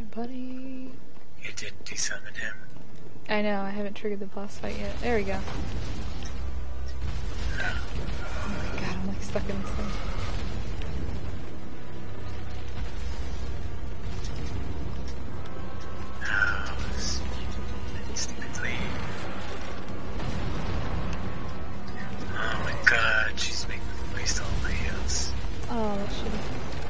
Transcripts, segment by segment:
buddy. You did desummon him. I know, I haven't triggered the boss fight yet. There we go. Oh my god, I'm like stuck in this thing. Stupidly. Oh my god, she's making me waste all my heals. Oh, that's shitty.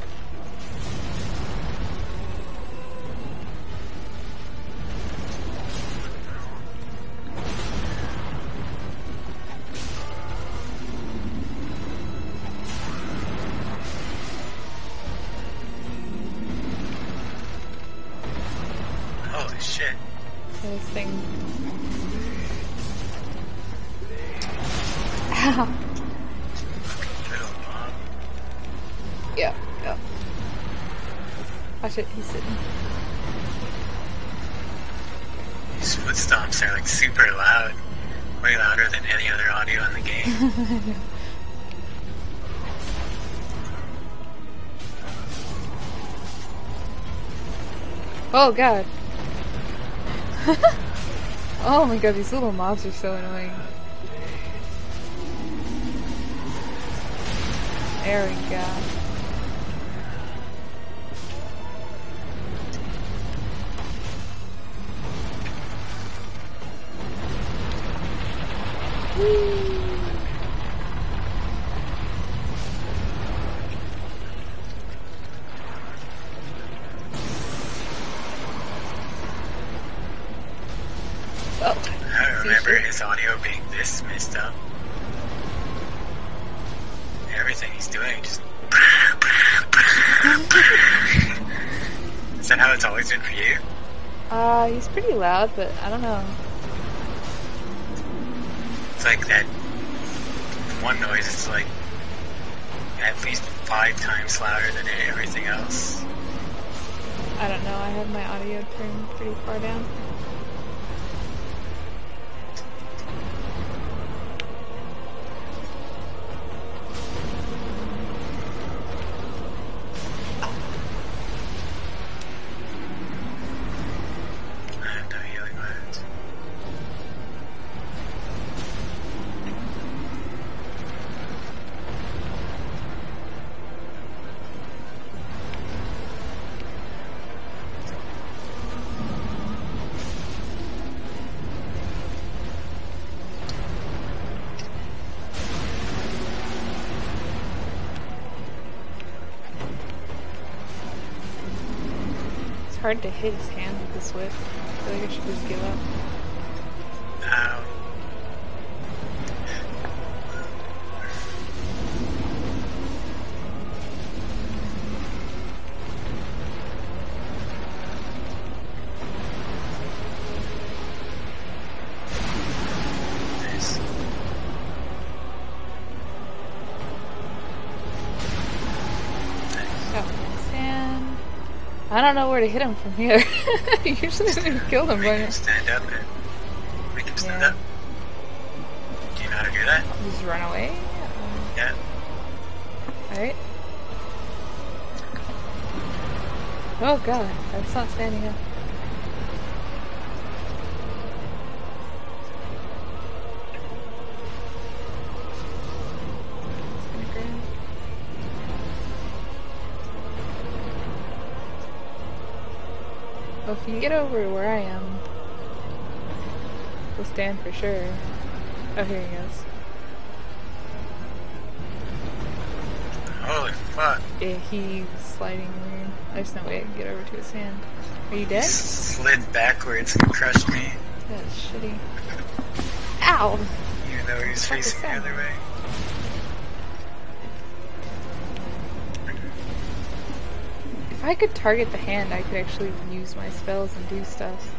Holy shit. This thing. Ow! Little mob. Yeah, yeah. Watch it, he's sitting. These foot stomps are like super loud. Way louder than any other audio in the game. Oh god. Oh my god, these little mobs are so annoying. There we go. Whee! Oh, I don't remember his audio being this messed up. Everything he's doing just... Is that how it's always been for you? He's pretty loud, but I don't know. It's like that one noise is like at least 5 times louder than everything else. I don't know, I have my audio turned pretty far down. It's hard to hit his hand with this whip. I feel like I should just give up. Ow. Nice. Oh, sand. I don't know where to hit him from here. Usually we killed him Make by him now. stand up and make him stand Yeah. up. Do you know how to do that? Just run away? Yeah. Alright. Oh god, that's not standing up. Just gonna grab. Well, if you can get over to where I am, we'll stand for sure. Oh, here he goes. Holy fuck. Yeah, he's sliding weird. There's no way I can get over to his hand. Are you dead? Slid backwards and crushed me, That's shitty. Ow! even though he was Fuck is facing the that? other way. If I could target the hand, I could actually use my spells and do stuff.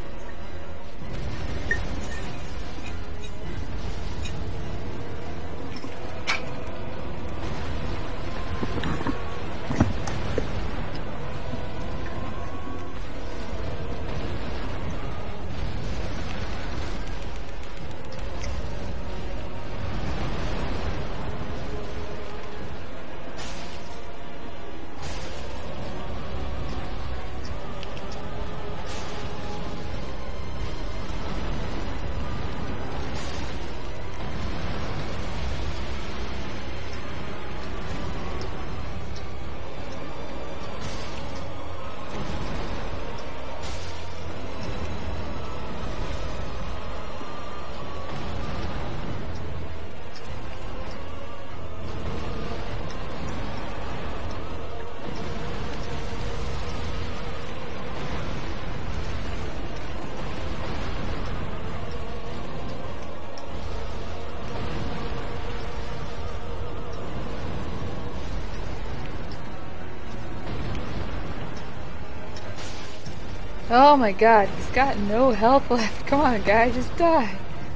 Oh my god, he's got no health left. Come on, guy, just die.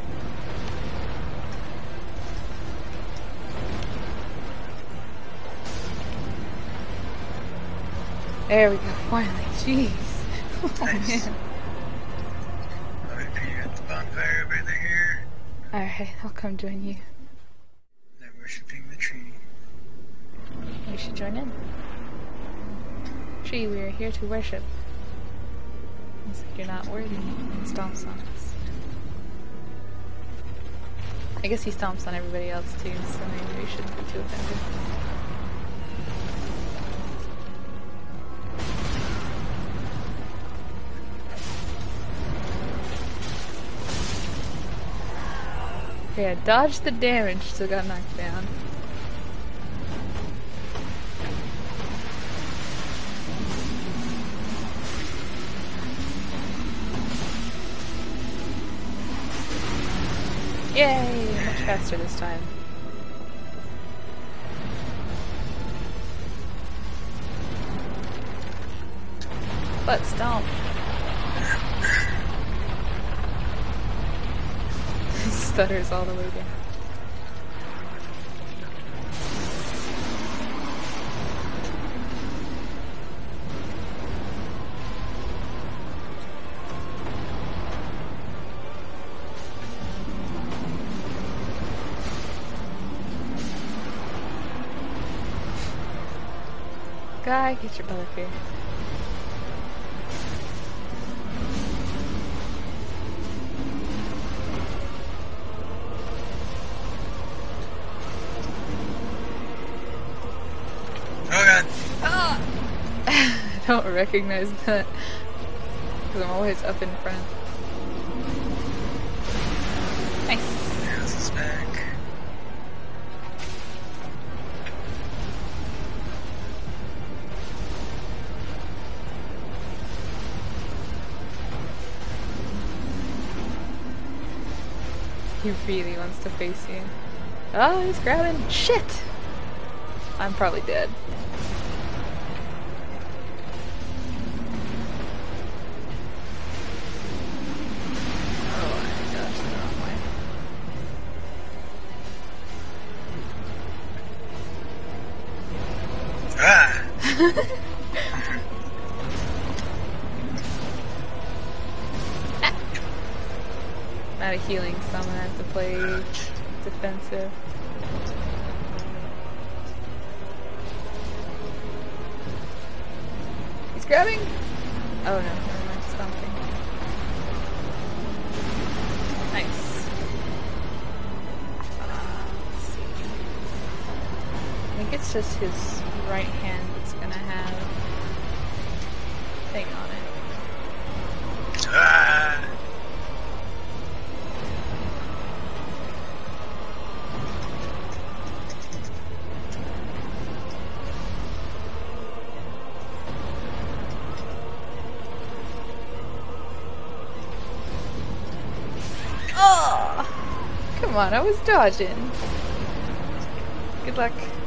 There we go, finally. Jeez. Oh, Nice. man. Alright, Peter, at the bonfire over there. Alright, I'll come join you. They're worshipping the tree. We should join in. Tree, we are here to worship. Looks like you're not worthy and stomps on us. I guess he stomps on everybody else too, so maybe we shouldn't be too offended. Okay, I dodged the damage, so got knocked down. Yay! Much faster this time. Butt stomp. Stutters all the way down. Guy, get your butt up here. Oh god! Ah! I don't recognize that because I'm always up in front. Nice. There's his back. He really wants to face you. Oh, he's grabbing. Shit! I'm probably dead. Oh my gosh, the wrong way. Ah! Not a healing, so I'm gonna have to play defensive. He's grabbing? Oh no, never mind, stomping. Nice. Let's see. I think it's just his right hand that's gonna have thing on it. Ah! Oh! Come on, I was dodging. Good luck.